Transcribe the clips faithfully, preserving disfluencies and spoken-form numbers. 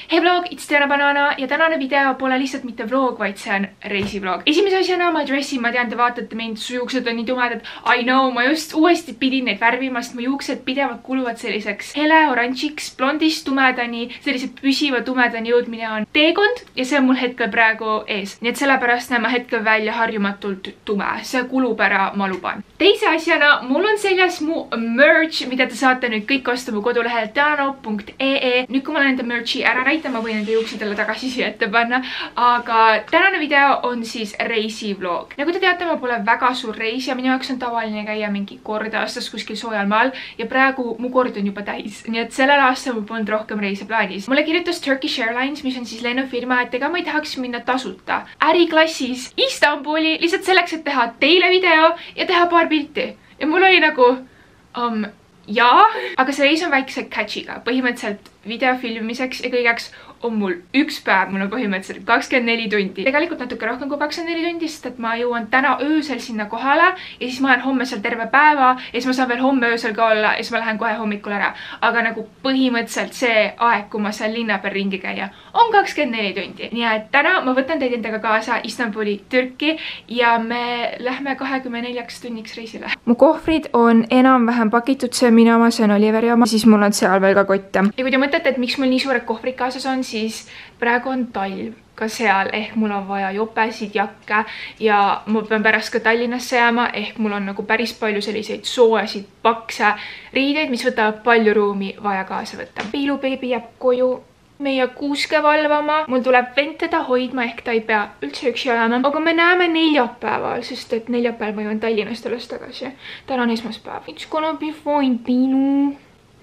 Hei vlog, it's Diana Banana ja tänane video pole lihtsalt mitte vlog, vaid see on reisivlog. Esimese asjana ma dressin, ma tean, te vaatate mind, su juuksed on nii tumedad. I know, ma just uuesti pidin neid värvima, sest mu juuksed pidevalt kuluvad selliseks hele oranžiks, blondist tumedani, sellise püsiva tumedani jõudmine on teekond ja see on mul hetkel praegu ees. Nii et sellepärast näen ma hetkel välja harjumatult tume. See kulub ära, ma luban. Teise asjana, mul on seljas mu merch, mida te saate nüüd kõik osta mu kodulehel diana punkt ee. Nüüd kui ma olen enda merchi ära näinud, ma võin enda juuksed jälle tagasi siia ette panna, aga tänane video on siis reisivlog. Nagu te teate, ma pole väga suur reis ja minu jaoks on tavaline käia mingi kord aastas kuskil soojal maal ja praegu mu kord on juba täis, nii et sellel aastal mul polnud rohkem reise plaanis. Mulle kirjutas Turkish Airlines, mis on siis lennufirma, et ega ma ei tahaks minna tasuta äriklassis Istanbuli lihtsalt selleks, et teha teile video ja teha paar pilti. Ja mul oli nagu um, jaa, aga see reis on väikse catchiga, põhimõtteliselt video filmimiseks ja kõigeks on mul üks päev, mul on põhimõtteliselt kakskümmend neli tundi. Tegelikult natuke rohkem kui kakskümmend neli tundi, sest et ma jõuan täna öösel sinna kohale ja siis ma olen homme seal terve päeva ja siis ma saan veel homme öösel ka olla ja siis ma lähen kohe hommikul ära. Aga nagu põhimõtteliselt see aeg, kui ma seal linna peal ringi käia, on kakskümmend neli tundi. Nii et täna ma võtan teid endaga kaasa Istanbuli, Türki ja me lähme kahekümne neljaks tunniks reisile. Mu kohvrid on enam-vähem pakitud, see minu oma, see on Oliveri oma, siis mul on seal veel ka kotte. Ja kui te mõtlete, et miks mul nii suured kohvrid kaasas on, siis praegu on talv ka seal, ehk mul on vaja jopesid, jakke ja ma pean pärast ka Tallinnasse jääma, ehk mul on nagu päris palju selliseid soojasid, pakse riideid, mis võtavad palju ruumi vaja kaasa võtta. Piilubeebi jääb koju meie kuuske valvama, mul tuleb vend teda hoidma, ehk ta ei pea üldse üksi olema, aga me näeme neljapäeval, sest et neljapäeval ma jõuan Tallinnast alles tagasi. Täna on esmaspäev. It's gonna be fine, Piilu.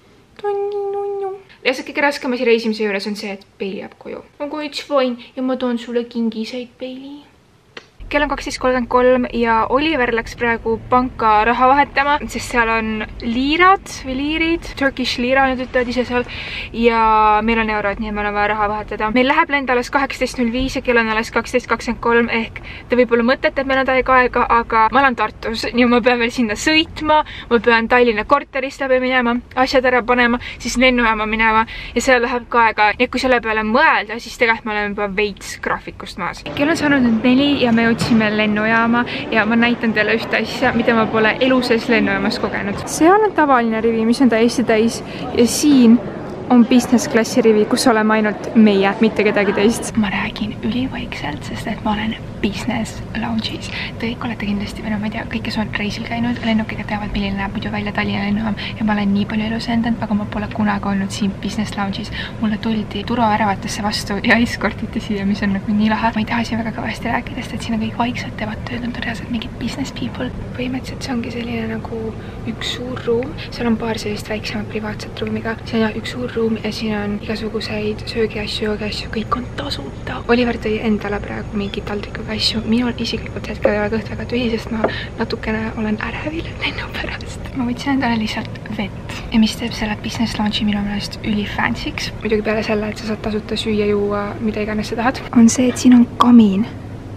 Lihtsalt kõige raskem asi reisimise juures on see, et Peili jääb koju. Aga it's fine ja ma toon sulle kingiseid, Peili. Kell on kaksteist kolmkümmend kolm ja Oliver läks praegu panka raha vahetama, sest seal on liirad või liirid, Turkish liira nüüd ütlevad ise seal ja meil on eurod, nii et meil on vaja raha vahetada. Meil läheb lend alles kaheksateist null viis ja kell on alles kaksteist kakskümmend kolm ehk te võib-olla mõtlete, et meil on täiega aega, aga ma olen Tartus, nii ma pean veel sinna sõitma, ma pean Tallinna korterist läbi minema, asjad ära panema, siis lennujaama minema ja seal läheb ka aega. Ja kui selle peale mõelda, siis tegelikult me oleme juba veits graafikust maas. Kell on saanud nüüd neli ja me otsime lennujaama ja ma näitan teile ühte asja, mida ma pole elu sees lennujaamas kogenud. Seal on tavaline rivi, mis on täiesti täis ja siin on business klassi rivi, kus oleme ainult meie, mitte kedagi teist. Ma räägin ülivaikselt, sest et ma olen business lounge'is. Te kõik olete kindlasti, või no ma ei tea, kõik, kes on reisil käinud, lennukiga teavad, milline näeb muidu välja Tallinna lennujaam ja ma olen nii palju elus endanud, aga ma pole kunagi olnud siin business lounge'is. Mulle tuldi turvaväravatesse vastu ja eskortiti siia, mis on nagu nii lahe. Ma ei taha siin väga kõvasti rääkida, sest et siin on kõik vaikselt teevad tööd, nad on reaalselt mingid business people. Põhimõtteliselt see ongi selline nagu üks suur ruum. Seal on paar sellist väiksemat privaatset ruumiga. See on üks suur ruum ja siin on igasuguseid söögiasju, joogiasju, kõik on tasuta. Oliver tõi endale praegu mingi taldrikuga asju. Minul isiklikult hetkel ei ole kõht väga tühi, sest ma natukene olen ärevil lennu pärast. Ma võtsin endale lihtsalt vett. Ja mis teeb selle business lounge'i minu meelest üli fancyks. Muidugi peale selle, et sa saad tasuta süüa, juua, mida iganes sa tahad, on see, et siin on kamin.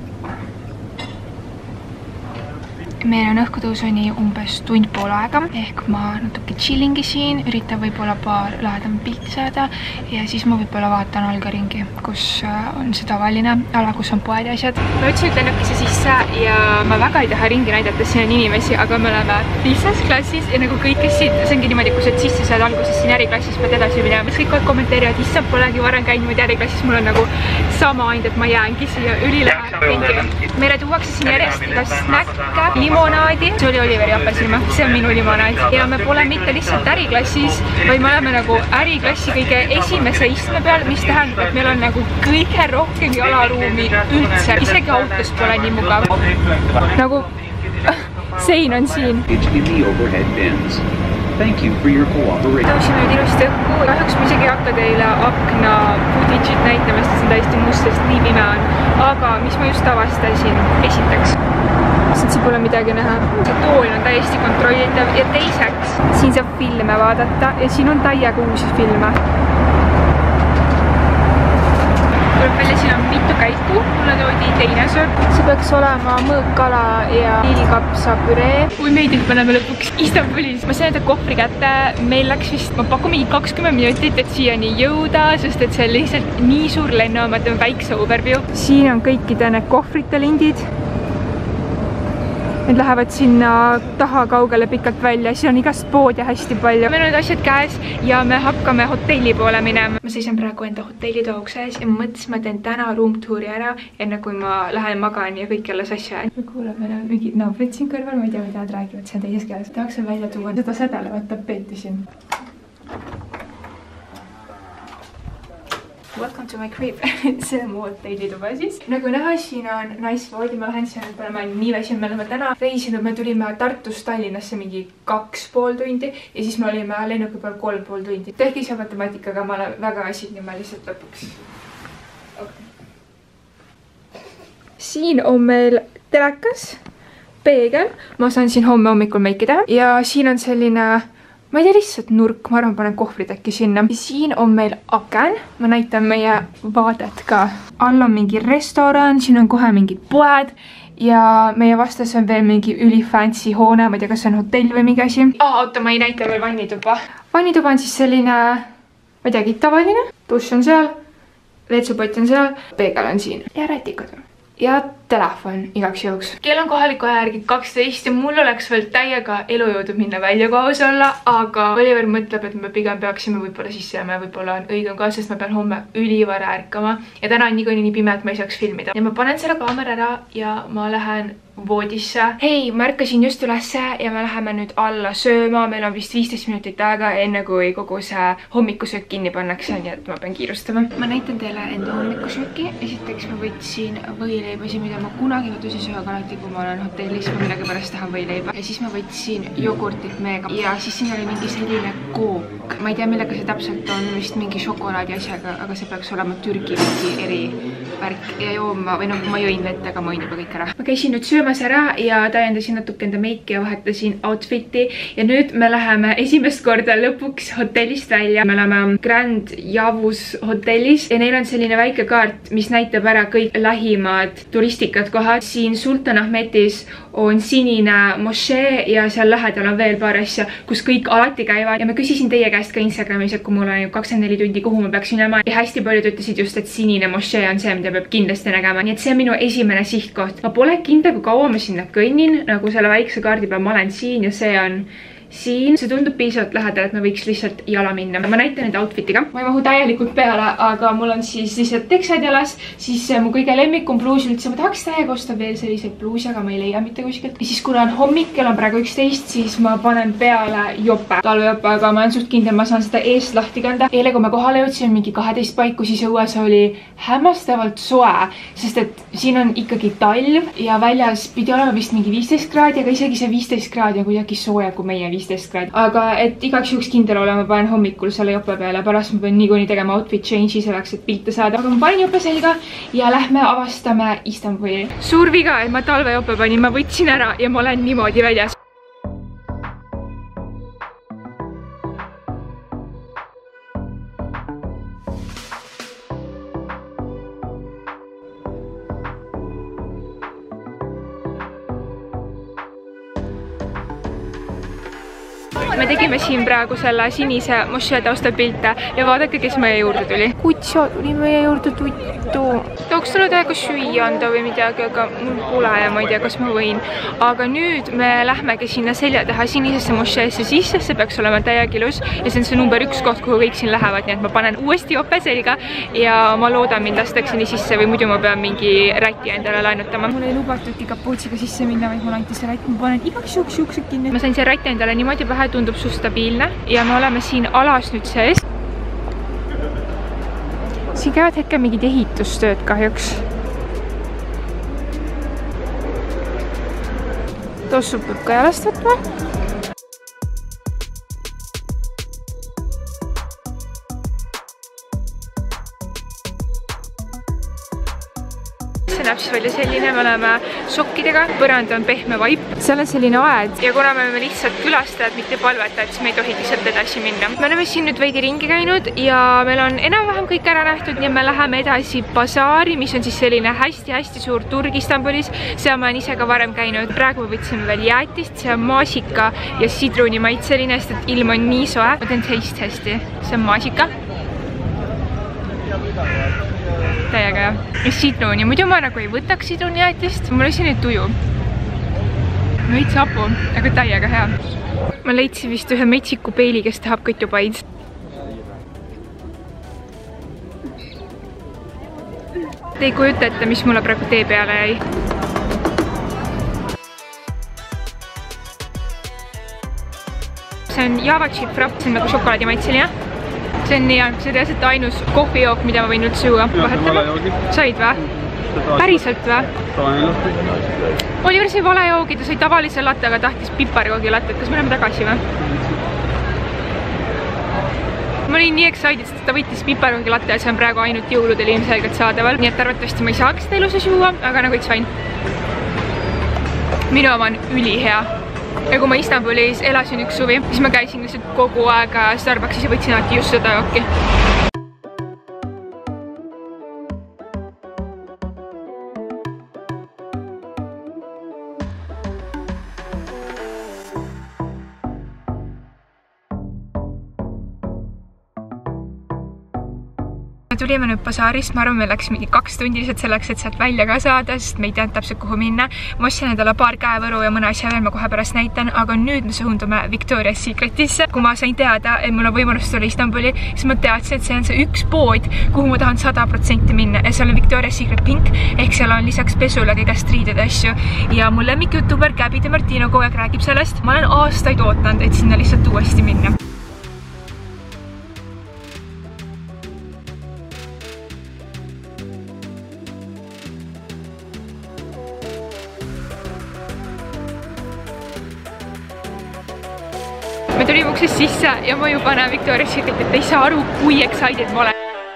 Meil on õhkutõusuni umbes tund pool aega, ehk ma natuke chillingi siin, üritan võib-olla paar lahedam pilti saada ja siis ma võib-olla vaatan algaringi, kus on see tavaline ala, kus on poed ja asjad. Ma ütlesin lennukisse sisse ja ma väga ei taha ringi näidata, siin on inimesi, aga me oleme business klassis ja nagu kõik, kes siin, see ongi niimoodi, kui sa sisse saad alguses siin äriklassis, pead edasi minema. Mis kõik kommenteerivad, issand, polegi varem käinud äriklassis, mul on nagu sama ainult, et ma jäängi siia ülilähe ringi. Meile tuuakse siin järjest iga snäkke, limonaadi. See oli Oliveri apelsinima, see on minu limonaad. Ja me pole mitte lihtsalt äriklassis, vaid me oleme nagu äriklassi kõige esimese istme peal, mis tähendab, et meil on nagu kõige rohkem jalaruumi üldse. Isegi autos pole nii mugav. Nagu sein on siin. Tõusime nüüd ilusti õhku. Kahjuks ma isegi ei hakka teile akna footage'it näitamast, see on täiesti must, sest nii pime on. Aga mis ma just avastasin? Esiteks, sest siin pole midagi näha. See tool on täiesti kontrollitav ja teiseks, siin saab filme vaadata ja siin on täiega uusi filme. Tuleb välja, siin on mitu käiku, mulle toodi teine sort. Sa pead peaks olema mõõkkala ja lillkapsapüree. Kui meid nüüd paneme lõpuks Istanbulis. Ma sain enda kohvri kätte, meil läks vist, ma pakun mingi kakskümmend minutit, et siiani jõuda, sest et see on lihtsalt nii suur lennujaam, et on väikse overview. Siin on kõikide need kohvrite lindid. Need lähevad sinna taha kaugele pikalt välja, siin on igast pood ja hästi palju. Meil on need asjad käes ja me hakkame hotelli poole minema. Ma seisan praegu enda hotellitoa ukse ees ja ma mõtlesin, ma teen täna roomtuuri ära, enne kui ma lähen magan ja kõik jälle sassi ajan. Me kuuleme, meil on mingid naabrid siin kõrval, ma ei tea, mida nad räägivad, see on teises käes. Tahaksin välja tuua seda sädelevat tapeeti siin. Welcome to my crib. See on mu hotellituba siis. Nagu näha, siin on nice voodi, ma lähen siin, et ma olen nii väsinud, me oleme täna reisinud, me tulime Tartust Tallinnasse mingi kaks pool tundi ja siis me olime lennuki peal kolm pool tundi. Tehke ise matemaatikaga, ma olen väga väsinud ja ma lihtsalt lõpuks. Okay. Siin on meil telekas, peegel, ma saan siin homme hommikul meiki teha ja siin on selline ma ei tea, lihtsalt nurk, ma arvan, panen kohvrid äkki sinna. Siin on meil aken, ma näitan meie vaadet ka. All on mingi restoran, siin on kohe mingid poed ja meie vastas on veel mingi üli fancy hoone, ma ei tea, kas see on hotell või mingi asi. Ah, oota, ma ei näita veel vannituba. Vannituba on siis selline, ma ei teagi, tavaline. Duš on seal, veetsupott on seal, peegel on siin ja rätikud. Ja telefon igaks jõuks. Kell on kohaliku aja järgi kaksteist ja mul oleks veel täiega elujõudu minna välja koos olla, aga Oliver mõtleb, et me pigem peaksime võib-olla sisse jääma ja võib-olla on õigem ka, sest ma pean homme ülivara ärkama ja täna on niikuinii nii pime, et ma ei saaks filmida. Ja ma panen selle kaamera ära ja ma lähen voodisse. Hei, ma ärkasin just ülesse ja me läheme nüüd alla sööma. Meil on vist viisteist minutit aega enne kui kogu see hommikusöök kinni pannakse, nii et ma pean kiirustama. Ma näitan teile enda hommikusööki. Esiteks ma võtsin võileibasid, mida ma kunagi kodusi sööga alati, kui ma olen hotellis, ma millegi pärast tahan võileiba. Ja siis ma võtsin jogurtit meega ja siis siin oli mingi selline kook. Ma ei tea, millega see täpselt on, vist mingi šokolaadi asjaga, aga see peaks olema Türgi mingi eri värk ja jooma või no ma jõin vett, aga ma jõin juba kõik ära. Ma käisin nüüd söömas ära ja täiendasin natuke enda meiki ja vahetasin outfiti ja nüüd me läheme esimest korda lõpuks hotellist välja. Me oleme Grand Javus hotellis ja neil on selline väike kaart, mis näitab ära kõik lähimad turistikad kohad. Siin Sultan Ahmetis on sinine mošee ja seal lähedal on veel paar asja, kus kõik alati käivad ja ma küsisin teie käest ka Instagramis, et kui mul on kakskümmend neli tundi, kuhu ma peaks minema ja hästi paljud ütlesid just, et sinine mošee on see, mida peab kindlasti nägema. Nii et see on minu esimene sihtkoht. Ma pole kindel, kui kaua ma sinna kõnnin, nagu selle väikse kaardi peal ma olen siin ja see on siin. See tundub piisavalt lähedal, et me võiks lihtsalt jala minna. Ma näitan nüüd outfitiga. Ma ei mahu täielikult peale, aga mul on siis lihtsalt teksad jalas, siis mu kõige lemmikum bluus üldse. Ma tahaks täiega osta veel selliseid bluusi, aga ma ei leia mitte kuskilt. Ja siis kuna on hommik, kell on praegu üksteist, siis ma panen peale jope, talvejope, aga ma olen suht kindel, ma saan seda eest lahti kanda. Eile, kui me kohale jõudsime mingi kaheteist paiku, siis õues oli hämmastavalt soe, sest et siin on ikkagi talv ja väljas pidi olema vist mingi viisteist kraadi, aga isegi see viisteist kraadi on kuidagi sooja kui meie viisteist kraadi. Aga et igaks juhuks kindel olema, panen hommikul selle jope peale, pärast ma pean niikuinii tegema outfit change'i selleks, et pilte saada. Aga ma panen jope selga ja lähme avastame Istanbuli. Suur viga, et ma talvejope panin, ma võtsin ära ja ma olen niimoodi väljas. Me tegime siin praegu selle sinise mošee taustal pilte ja vaadake, kes meie juurde tuli. Kutsa tuli meie juurde tuttu. Tooks talle täiega süüa anda või midagi, aga mul pole ja ma ei tea, kas ma võin. Aga nüüd me lähmegi sinna selja taha sinisesse mošeesse sisse, see peaks olema täiega ilus ja see on see number üks koht, kuhu kõik siin lähevad, nii et ma panen uuesti jope selga ja ma loodan mind lastakse nii sisse või muidu ma pean mingi räti endale laenutama. Mul ei lubatud kapuutsiga sisse minna, vaid mul anti see rätt, ma panen igaks juhuks juuksed kinni. Ma sain see rätt endale niimoodi pähe, tundub su stabiilne ja me oleme siin alas nüüd sees. Siin käivad hetkel mingid ehitustööd kahjuks. Tossu peab ka jalast võtma. see näeb siis välja selline, me oleme sokkidega, põrand on pehme vaip, seal on selline aed ja kuna me oleme lihtsalt külastajad, mitte palvetajad, siis me ei tohigi sealt edasi minna. Me oleme siin nüüd veidi ringi käinud ja meil on enam-vähem kõik ära nähtud, nii et me läheme edasi basaari, mis on siis selline hästi-hästi suur turg Istanbulis. Seal ma olen ise ka varem käinud. Praegu me võtsime veel jäätist, see on maasika ja sidruni maitseline, sest et ilm on nii soe. Ma teen taste hästi. See on maasika. Täiega jah. Ja sidruni. Muidu ma nagu ei võtaks sidruni jäätist. Mul on selline tuju. Veits hapu, aga täiega hea. Ma leidsin vist ühe metsiku peili, kes tahab kõtjupaid. Te ei kujuta ette, mis mulle praegu tee peale jäi. See on Java chip frap, see on nagu šokolaadimaitseline. See on nii, see on reaalselt ainus kohvijook, mida ma võin üldse juua. Vahetame. Said või? Päriselt või? Oliver sai valejoogi, ta sai tavalise latte, aga tahtis piparjoogi latte. Kas me oleme tagasi või? Ma olin nii excited, sest ta võttis piparjoogi latte ja see on praegu ainult jõuludel ilmselgelt saadaval. Nii et arvatavasti ma ei saaks seda ilusas juua, aga nagu it's fine. Minu oma on ülihea. Ja kui ma Istanbulis elasin üks suvi, siis ma käisin lihtsalt kogu aeg Starbucksis ja võtsin alati just seda jooki. Tulime nüüd basaarist, ma arvan, meil läks mingi kaks tundi lihtsalt selleks, et sealt välja ka saada, sest me ei teadnud täpselt kuhu minna. Ma ostsin endale paar käevõru ja mõne asja veel ma kohe pärast näitan, aga nüüd me suundume Victoria's Secretisse. Kui ma sain teada, et mul on võimalus tulla Istanbuli, siis ma teadsin, et see on see üks pood, kuhu ma tahan sada protsenti minna. Ja seal on Victoria's Secret Pink, ehk seal on lisaks pesule kõigest riidede asju. Ja mul lemmik youtuber Gabby de Martino kogu aeg räägib sellest. Ma olen aastaid ootanud, et sinna lihtsalt uuesti minna. Me tulime uksest sisse ja ma juba näen Victoria's Secret, et ei saa aru, kui excited ma olen.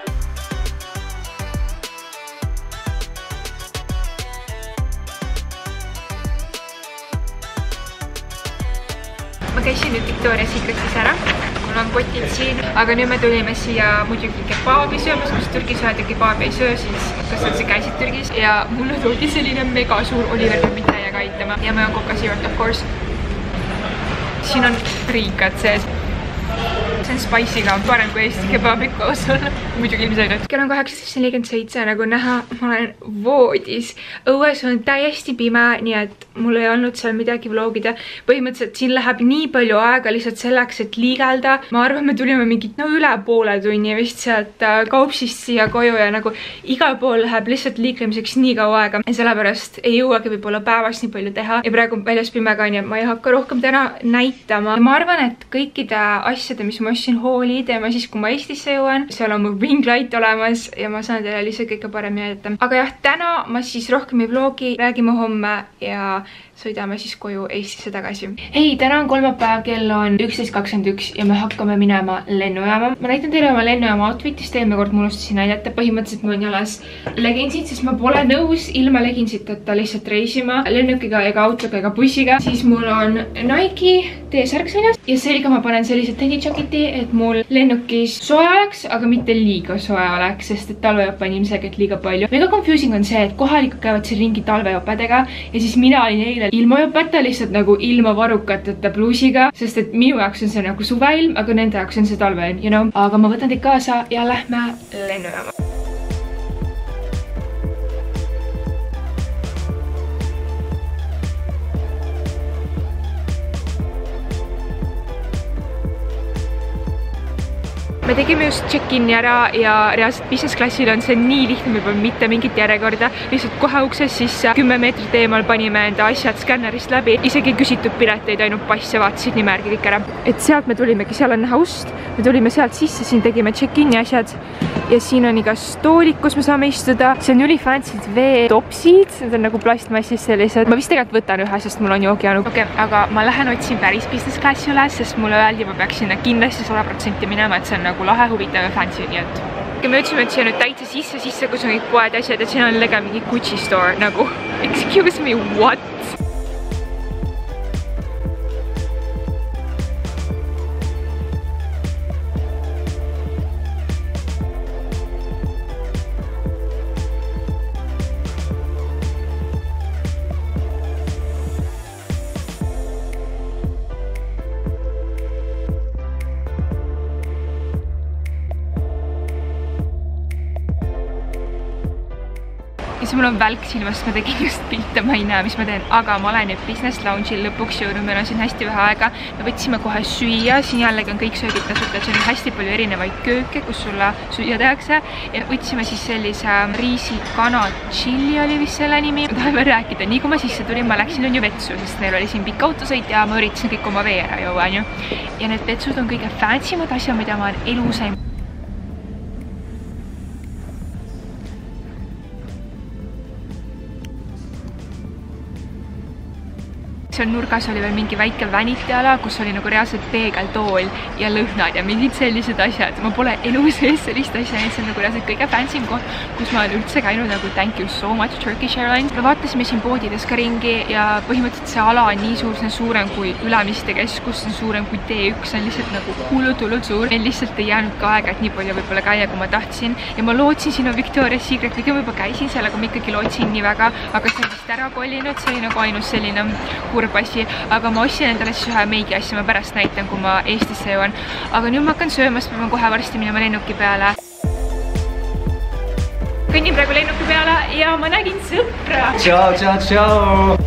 Ma käisin nüüd Victoria's Secretis ära. Mul on kotid siin, aga nüüd me tulime siia muidugi kebaabi söömas, kus Türgis öelda kebaabi ei söö, siis kas sa käisid Türgis. Ja mulle toodi selline mega suur Oliver peab mind täiega aitama ja me on Coca Zero of course. Siin on riikad sees. See on spice'iga, parem kui Eesti kebabid koos olla. Muidugi ilmselgelt. Kell on kaheksateist nelikümmend seitse, nagu näha, ma olen voodis. Õues on täiesti pime, nii et mul ei olnud seal midagi vlogida. Põhimõtteliselt siin läheb nii palju aega lihtsalt selleks, et liigelda. Ma arvan, me tulime mingit no üle poole tunni vist sealt kaupsist siia koju ja nagu igal pool läheb lihtsalt liiklemiseks nii kaua aega. Ja sellepärast ei jõuagi võib-olla päevast nii palju teha. Ja praegu väljas pime ka, nii et ma ei hakka rohkem täna näitama. Ja ma arvan, et kõikide asjade, mis ma ostsin hooli teema siis, kui ma Eestisse jõuan. Seal on mu ring light olemas ja ma saan teile lihtsalt kõige parem jätta. Aga jah, täna ma siis rohkem ei vlogi, räägime homme ja sõidame siis koju Eestisse tagasi. Hei, täna on kolmapäev, kell on üksteist kakskümmend üks ja me hakkame minema lennujaama. Ma näitan teile oma lennujaama outfitist, eelmine kord ma unustasin näidata. Põhimõtteliselt mul on jalas leginsid, sest ma pole nõus ilma leginsiteta lihtsalt reisima lennukiga ega autoga ega bussiga. Siis mul on Nike T-särk seljas ja selga ma panen sellised tennijaketi, et mul lennukis soe oleks, aga mitte liiga soe oleks, sest et talvejope on ilmselgelt liiga palju. Väga confusing on see, et kohalikud käivad siin ringi talvejopedega ja siis mina olin eile ilma jopeta lihtsalt nagu ilma varukateta pluusiga, sest et minu jaoks on see nagu suveilm, aga nende jaoks on see talveilm, you know? Aga ma võtan teid kaasa ja lähme lennujaama. Me tegime just check-in'i ära ja reaalselt business klassil on see nii lihtne, meil pole mitte mingit järjekorda. Lihtsalt kohe ukses sisse kümme meetrit eemal panime enda asjad skännerist läbi. Isegi küsitud pileteid, ainult passe vaatasid nimärgi kõik ära. Et sealt me tulimegi, seal on ust. Me tulime sealt sisse, siin tegime check-in'i asjad. Ja siin on iga stoolik, kus me saame istuda. See on üli fancy veetopsid. Need on nagu plastmassis sellised. Ma vist tegelikult võtan ühe, sest mul on joogijanu. Okay, aga ma lähen otsin päris business klassi üles, sest mulle öeldi, ma peaks sinna kindlasti sada protsenti minema, et see on nagu lahe, huvitav ja fancy, nii et okei, me ütlesime, et see on nüüd täitsa sisse, sisse, kus on kõik poed asjad ja siin on lega mingi Gucci store nagu. Excuse me, what? Ja siis mul on välk silmast, ma tegin just pilte, ma ei näe, mis ma teen, aga ma olen nüüd Business Lounge'il lõpuks jõudnud, meil on siin hästi vähe aega. Me võtsime kohe süüa, siin jällegi on kõik söögid tasuta, siin on hästi palju erinevaid kööke, kus sulle süüa tehakse. Ja võtsime siis sellise riisikana chili oli vist selle nimi. Ma tahan veel rääkida, nii kui ma sisse tulin, ma läksin on ju vetsu, sest neil oli siin pikk autosõit ja ma üritasin kõik oma vee ära juua, on ju. Ja need vetsud on kõige fancy'mad asjad, mida ma olen elu sain. Seal nurgas oli veel mingi väike vänitiala, kus oli nagu reaalselt peegeltool ja lõhnad ja mingid sellised asjad. Ma pole elu sees sellist asja, see on nagu reaalselt kõige fancy'm koht, kus ma olen üldse käinud nagu thank you so much Turkish Airlines. Me vaatasime siin poodides ka ringi ja põhimõtteliselt see ala on nii suur, see on suurem kui Ülemiste keskus, see on suurem kui T üks, see on lihtsalt nagu hullult hullult suur. Meil lihtsalt ei jäänud ka aega, et nii palju võib-olla käia, kui ma tahtsin. Ja ma lootsin siin on Victoria's Secret, kõige ma juba käisin seal, aga ma ikkagi lootsin nii väga, aga see on vist ära kollinud, see oli nagu ainus selline asi, aga ma ostsin endale siis ühe meigi asja, ma pärast näitan, kui ma Eestisse jõuan. Aga nüüd ma hakkan söömas, peame kohe varsti minema lennuki peale. Kõnnin praegu lennuki peale ja ma nägin sõpra. Tšau, tšau, tšau!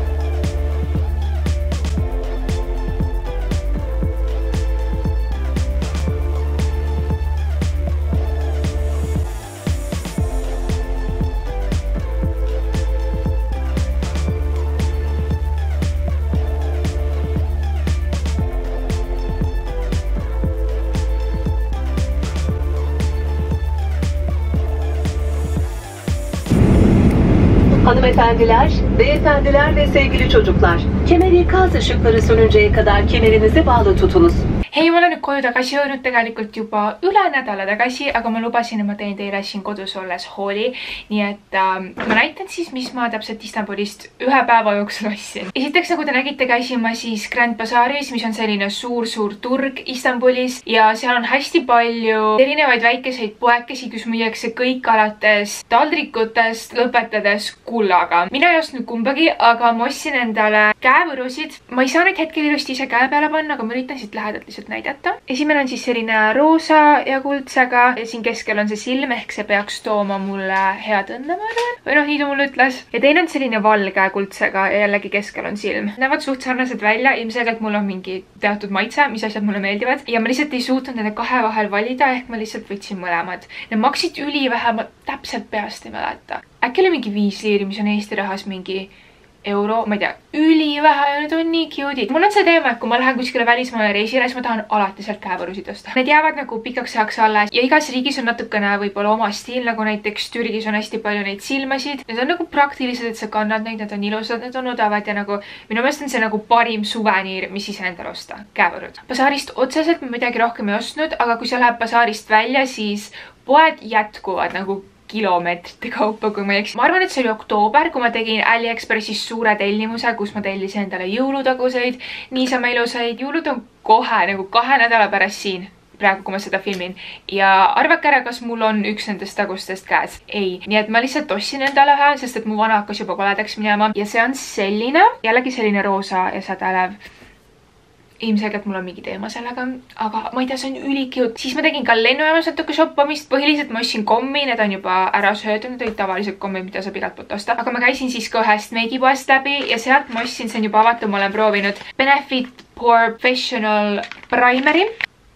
Hanımefendiler, beyefendiler ve sevgili çocuklar, kemer ikaz ışıkları sönünceye kadar kemerinizi bağlı tutunuz. Hei, ma olen nüüd koju tagasi jõudnud tegelikult juba üle nädala tagasi, aga ma lubasin, et ma teen teile siin kodus olles hooli. Nii et äh, ma näitan siis, mis ma täpselt Istanbulist ühe päeva jooksul ostsin. Esiteks, nagu te nägite, käisin ma siis Grand Bazaris, mis on selline suur-suur turg Istanbulis ja seal on hästi palju erinevaid väikeseid poekesi, kus müüakse kõik alates taldrikutest lõpetades kullaga. Mina ei ostnud kumbagi, aga ma ostsin endale käevõrusid. Ma ei saa neid hetkel ilusti ise käe peale panna, aga ma üritan siit lähedalt lihtsalt näidata. Esimene on siis selline roosa ja kuldsega ja siin keskel on see silm, ehk see peaks tooma mulle head õnne, ma arvan. Või noh, nii ta mulle ütles. Ja teine on selline valge kuldsega ja jällegi keskel on silm. Näevad suht sarnased välja, ilmselgelt mul on mingi teatud maitse, mis asjad mulle meeldivad. Ja ma lihtsalt ei suutnud nende kahe vahel valida, ehk ma lihtsalt võtsin mõlemad. Need maksid üli vähe, ma täpselt peast ei mäleta. Äkki oli mingi viis liiri, mis on Eesti rahas mingi euro, ma ei tea, üli vähe ja need on nii cute'id. Mul on see teema, et kui ma lähen kuskile välismaale reisile, siis ma tahan alati sealt käevõrusid osta. Need jäävad nagu pikaks ajaks alles ja igas riigis on natukene võib-olla oma stiil, nagu näiteks Türgis on hästi palju neid silmasid. Need on nagu praktilised, et sa kannad neid, need on ilusad, need on odavad ja nagu minu meelest on see nagu parim suveniir, mis ise endale osta, käevõrud. Basaarist otseselt ma midagi rohkem ei ostnud, aga kui sa läheb basaarist välja, siis poed jätkuvad nagu kilomeetrite kaupa, kui ma ei eks. Ma arvan, et see oli oktoober, kui ma tegin AliExpressis suure tellimuse, kus ma tellisin endale jõulutaguseid, niisama ilusaid. Jõulud on kohe nagu kahe nädala pärast siin, praegu kui ma seda filmin. Ja arvake ära, kas mul on üks nendest tagustest käes. Ei. Nii et ma lihtsalt ostsin endale ühe, sest et mu vana hakkas juba koledaks minema. Ja see on selline, jällegi selline roosa ja sädelev. Ilmselgelt mul on mingi teema sellega, aga ma ei tea, see on ülikiut. Siis ma tegin ka lennujaamas natuke shoppamist. Põhiliselt ma ostsin kommi, need on juba ära söödud, need olid tavalised kommi, mida saab igalt poolt osta. Aga ma käisin siis ka ühest meigipoest läbi ja sealt ma ostsin, see on juba avatud, ma olen proovinud Benefit Professional Primeri.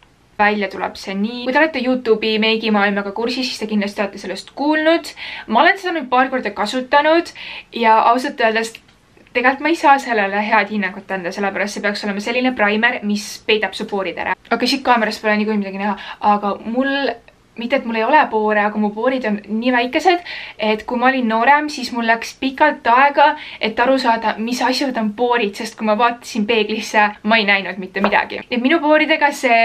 Välja tuleb see nii. Kui te olete YouTube'i meigimaailmaga kursis, siis te kindlasti olete sellest kuulnud. Ma olen seda nüüd paar korda kasutanud ja ausalt öeldes tegelikult ma ei saa sellele head hinnangut anda, sellepärast see peaks olema selline primer, mis peidab su poorid ära. Aga siit kaamerast pole nii kui midagi näha, aga mul, mitte et mul ei ole poore, aga mu poorid on nii väikesed, et kui ma olin noorem, siis mul läks pikalt aega, et aru saada, mis asjad on poorid, sest kui ma vaatasin peeglisse, ma ei näinud mitte midagi. Et minu pooridega see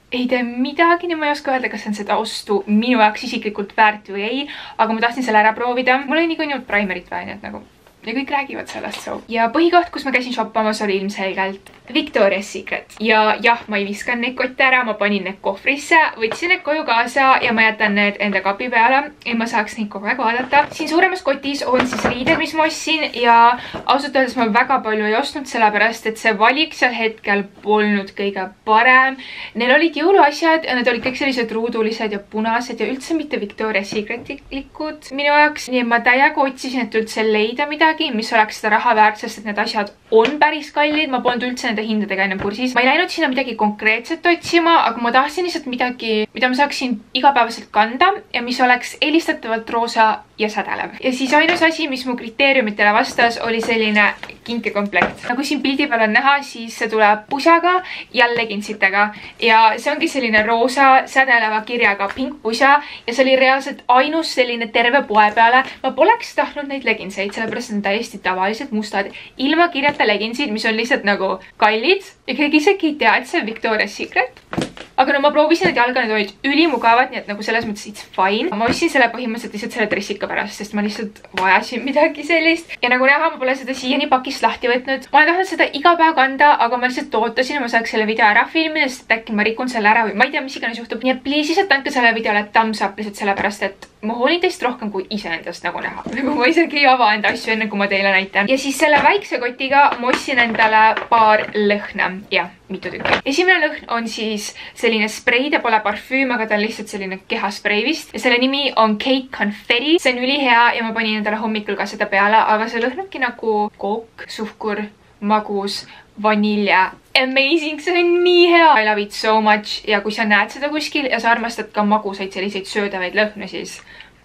ei tee midagi, nii ma ei oska öelda, kas on seda ostu minu jaoks isiklikult väärt või ei, aga ma tahtsin selle ära proovida. Mul oli niikuinii primerit vaja, nii et nagu ja kõik räägivad sellest so. Ja põhikoht, kus ma käisin shoppamas, oli ilmselgelt Victoria's Secret. Ja jah, ma ei viskan neid kotte ära, ma panin need kohvrisse, võtsin need koju kaasa ja ma jätan need enda kapi peale, et ma saaks neid kogu aeg vaadata. Siin suuremas kotis on siis riided, mis ma ostsin ja ausalt öeldes ma väga palju ei ostnud, sellepärast et see valik seal hetkel polnud kõige parem. Neil olid jõuluasjad ja need olid kõik sellised ruudulised ja punased ja üldse mitte Victoria's Secretlikud minu jaoks. Nii et ma täiega otsisin, et üldse leida midagi, mis oleks seda raha väärt, sest et need asjad on päris kallid. Ma polnud üldse nende hindadega ennem kursis. Ma ei läinud sinna midagi konkreetset otsima, aga ma tahtsin lihtsalt midagi, mida ma saaksin igapäevaselt kanda ja mis oleks eelistatavalt roosa ja sädelev. Ja siis ainus asi, mis mu kriteeriumitele vastas, oli selline kinkekomplekt. Nagu siin pildi peal on näha, siis see tuleb pusaga ja leginsitega ja see ongi selline roosa sädeleva kirjaga pink pusa ja see oli reaalselt ainus selline terve poe peale. Ma poleks tahtnud neid leginseid, sellepärast on täiesti tavalised mustad ilma kirjata leginsid, mis on lihtsalt nagu kallid ja keegi isegi ei tea, et see on Victoria's Secret. Aga no ma proovisin need jalga, need olid ülimugavad, nii et nagu selles mõttes it's fine. Ma ostsin selle põhimõtteliselt lihtsalt selle dressika pärast, sest ma lihtsalt vajasin midagi sellist. Ja nagu näha, ma pole seda siiani pakist lahti võtnud. Ma olen tahtnud seda iga päev kanda, aga ma lihtsalt ootasin, ma saaks selle video ära filmida, sest äkki ma rikun selle ära või ma ei tea, mis iganes juhtub. Nii et please lihtsalt andke selle videole thumbs up lihtsalt sellepärast, et ma hoolin teist rohkem kui iseendast, nagu näha. Nagu ma isegi ei ava enda asju enne, kui ma teile näitan. Ja siis selle väikse kotiga ma ostsin endale paar lõhna. Ja, mitu tükki. Esimene lõhn on siis selline sprei, ta pole parfüüm, aga ta on lihtsalt selline kehasprei vist. Ja selle nimi on Cake Confetti. See on ülihea ja ma panin endale hommikul ka seda peale, aga see lõhnabki nagu kook, suhkur, magus, vanilja. Amazing, see on nii hea. I love it so much ja kui sa näed seda kuskil ja sa armastad ka magusaid selliseid söödavaid lõhnu, siis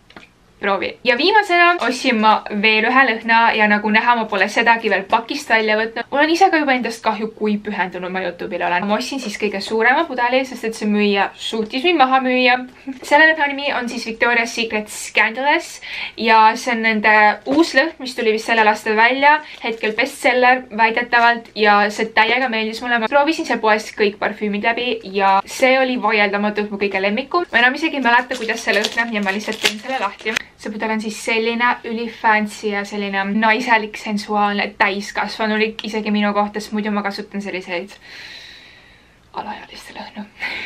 proovi. Ja viimasena ostsin ma veel ühe lõhna ja nagu näha, ma pole sedagi veel pakist välja võtnud. Mul on ise ka juba endast kahju, kui pühendunud ma YouTube'ile olen. Ma ostsin siis kõige suurema pudeli, sest et see müüja suutis mind maha müüa. Selle lõhna nimi on siis Victoria's Secret Scandalous ja see on nende uus lõhn, mis tuli vist sellel aastal välja. Hetkel bestseller väidetavalt ja see täiega meeldis mulle. Ma proovisin seal poes kõik parfüümid läbi ja see oli vaieldamatult mu kõige lemmikum. Ma enam isegi ei mäleta, kuidas see lõhnab ja ma lihtsalt teen selle lahti. See pudel on siis selline ülifancy ja selline naiselik, sensuaalne, täiskasvanulik isegi minu kohta, sest muidu ma kasutan selliseid alaealiste lõhnu.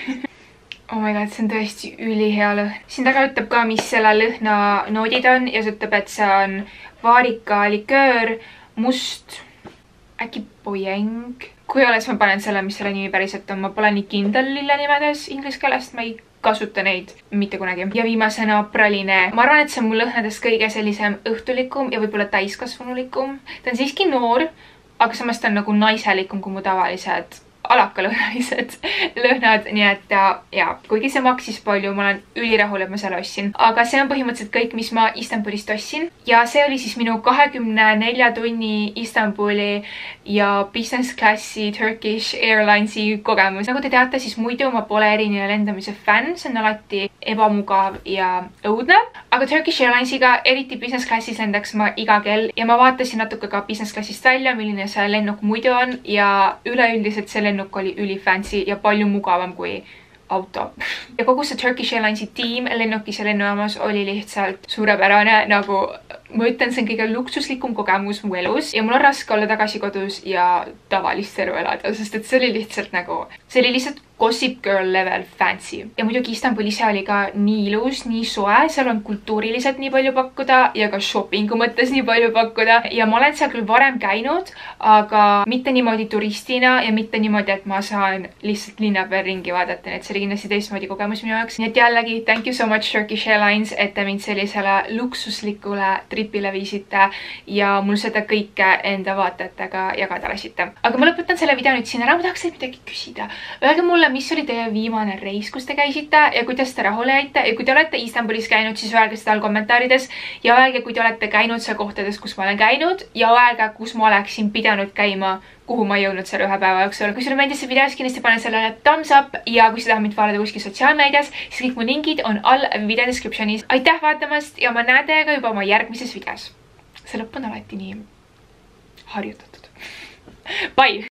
Oh my god, see on tõesti ülihea lõhn. Siin taga ütleb ka, mis selle lõhna noodid on ja see ütleb, et see on vaarika liköör, must, äkki pojeng. Kui oleks, ma panen selle, mis selle nimi päriselt on. Ma pole nii kindel lille nimedes inglise keelest, ma ei kasuta neid mitte kunagi. Ja viimasena praline. Ma arvan, et see on mu lõhnadest kõige sellisem õhtulikum ja võib-olla täiskasvanulikum. Ta on siiski noor, aga samas ta on nagu naiselikum kui mu tavalised alakalõhnalised lõhnad, nii et ja, kuigi see maksis palju, ma olen ülirahul, et ma selle ostsin. Aga see on põhimõtteliselt kõik, mis ma Istanbulist ostsin. Ja see oli siis minu kahekümne nelja tunni Istanbuli ja business classi Turkish Airlinesi kogemus. Nagu te teate, siis muidu ma pole erinev lendamise fänn, see on alati ebamugav ja õudne. Aga Turkish Airlinesiga, eriti business classis lendaks ma iga kell ja ma vaatasin natuke ka business classist välja, milline see lennuk muidu on ja üleüldiselt see lennuk oli ülifancy ja palju mugavam kui auto. Ja kogu see Turkish Airlinesi tiim lennukis ja lennujaamas oli lihtsalt suurepärane, nagu ma ütlen, see on kõige luksuslikum kogemus mu elus ja mul on raske olla tagasi kodus ja tavalist elu elada, sest et see oli lihtsalt nagu, see oli lihtsalt Gossip Girl level fancy. Ja muidugi Istanbul ise oli ka nii ilus, nii soe, seal on kultuuriliselt nii palju pakkuda ja ka shoppingu mõttes nii palju pakkuda. Ja ma olen seal küll varem käinud, aga mitte niimoodi turistina ja mitte niimoodi, et ma saan lihtsalt linna peal ringi vaadata, et see oli kindlasti teistmoodi kogemus minu jaoks. Nii et jällegi, thank you so much Turkish Airlines, et te mind sellisele luksuslikule tripile viisite ja mul seda kõike enda vaatajatega jagada lasite. Aga ma lõpetan selle video nüüd siin ära, ma tahaks midagi küsida. Öelge mulle, mis oli teie viimane reis, kus te käisite ja kuidas te rahule jäite ja kui te olete Istanbulis käinud, siis öelge seda all kommentaarides ja öelge, kui te olete käinud seal kohtades, kus ma olen käinud ja öelge, kus ma oleksin pidanud käima, kuhu ma ei jõudnud selle ühe päeva jooksul. Kui sulle meeldis see video, siis kindlasti pane sellele thumbs up ja kui sa tahad mind vaadata kuskil sotsiaalmeedias, siis kõik mu lingid on all video descriptionis. Aitäh vaatamast ja ma näen teiega juba oma järgmises videos. See lõpp on alati nii harjutatud. Bye!